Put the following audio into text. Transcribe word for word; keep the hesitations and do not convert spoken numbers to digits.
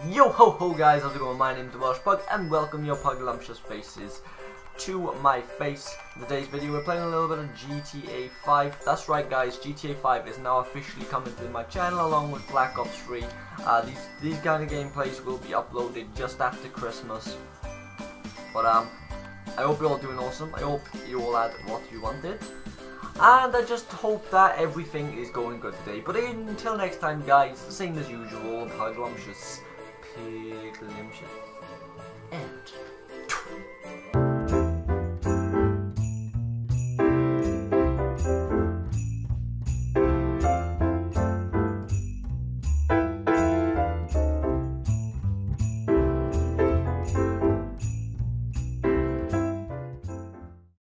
Yo ho ho guys, how's it going? My name is TheWelshPug and welcome your puglumptious faces to my face. In today's video we're playing a little bit of G T A five. That's right guys, G T A five is now officially coming to my channel along with Black Ops three. Uh, these, these kind of gameplays will be uploaded just after Christmas. But um, I hope you're all doing awesome. I hope you all had what you wanted. And I just hope that everything is going good today. But until next time guys, same as usual, puglumptious, piglumptious, and